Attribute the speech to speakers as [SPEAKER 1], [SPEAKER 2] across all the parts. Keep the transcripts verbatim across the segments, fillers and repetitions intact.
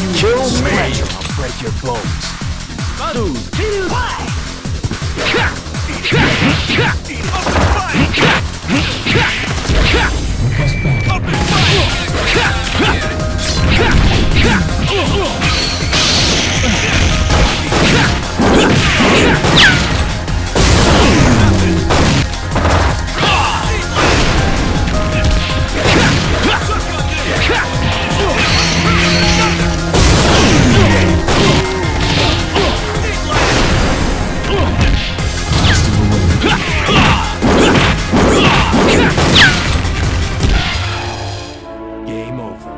[SPEAKER 1] Kill me! I'll break your bones. Two, two, five!
[SPEAKER 2] Game over.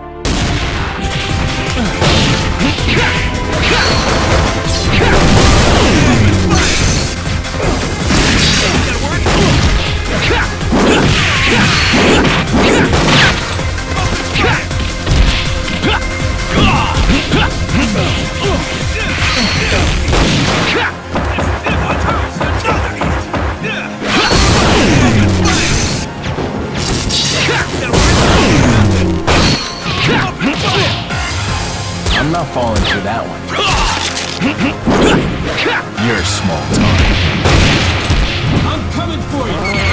[SPEAKER 1] I'm not falling for that one. You're small time.
[SPEAKER 3] I'm coming for you!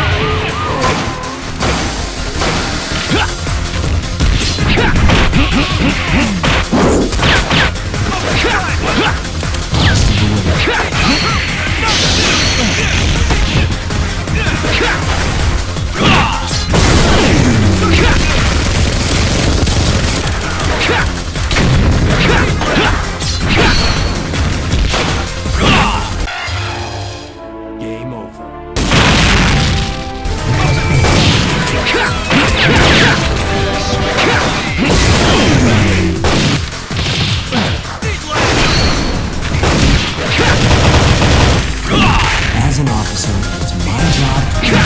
[SPEAKER 2] Game over.
[SPEAKER 3] As an officer, it's my job to...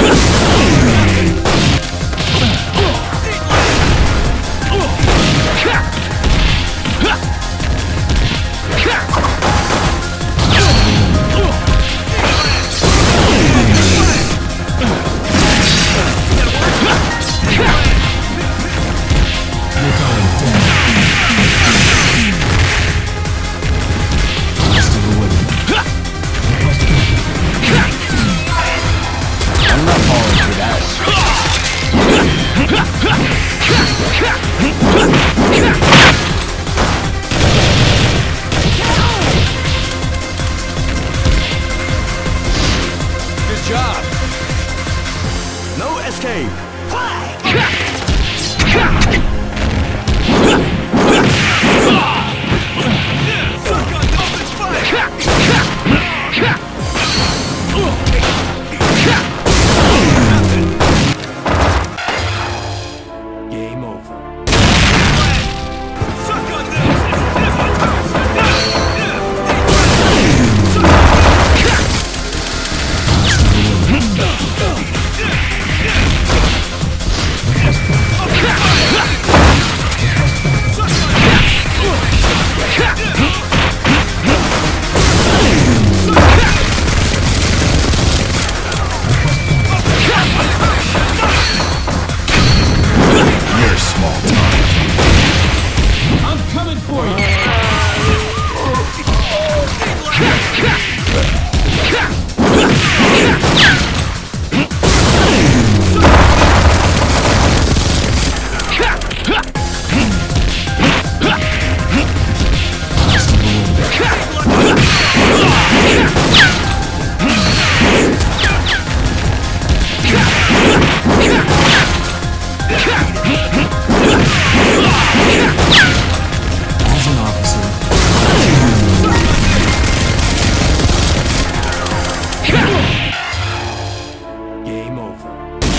[SPEAKER 1] I'm not falling for that
[SPEAKER 2] Good job. No escape. Game over.
[SPEAKER 1] You're small time.
[SPEAKER 3] I'm coming for you! As an officer,
[SPEAKER 2] Game over.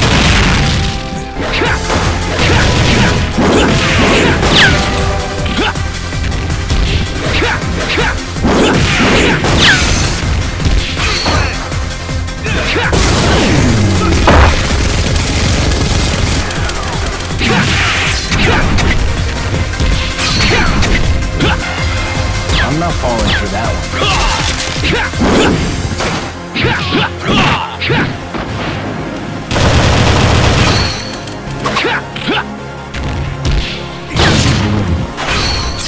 [SPEAKER 1] I'm not falling for that one.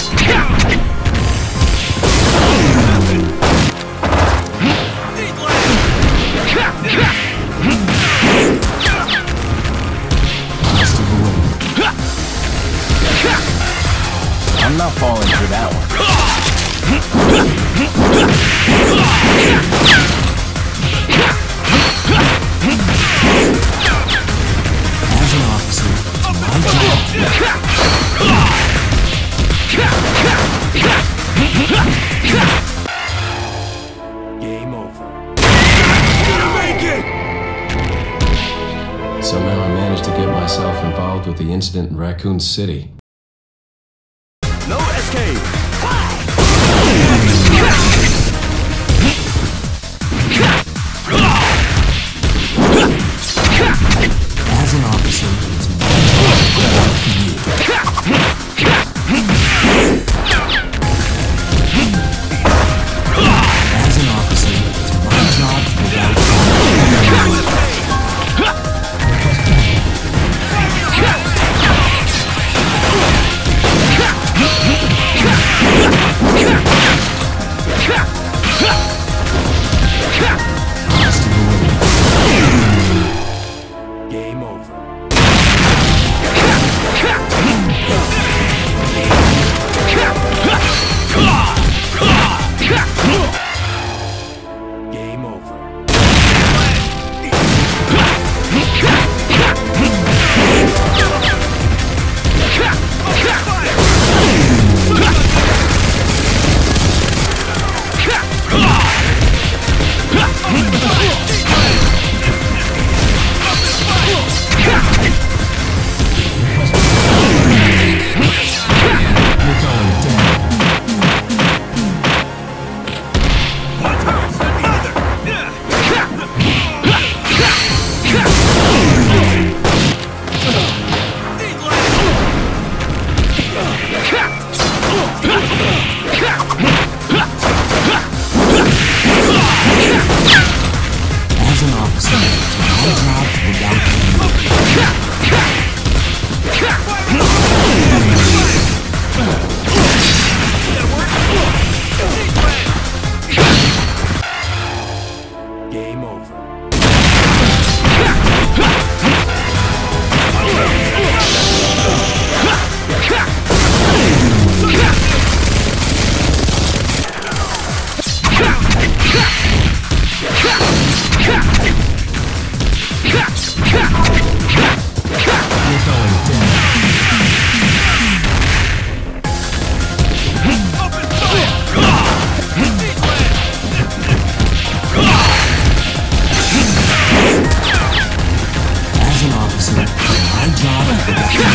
[SPEAKER 1] I'm not falling for that one.
[SPEAKER 3] As an officer, it's my job.
[SPEAKER 2] Game over.
[SPEAKER 4] Somehow I managed to get myself involved with the incident in Raccoon City.
[SPEAKER 2] No escape.
[SPEAKER 3] As an officer, it's my job to look out for you. As an officer, it's my job to look out for you.
[SPEAKER 2] Game over. Game over.
[SPEAKER 3] As an officer, it's my job to look out for you.
[SPEAKER 2] Game over.
[SPEAKER 3] As an officer, it's my job to look out for you.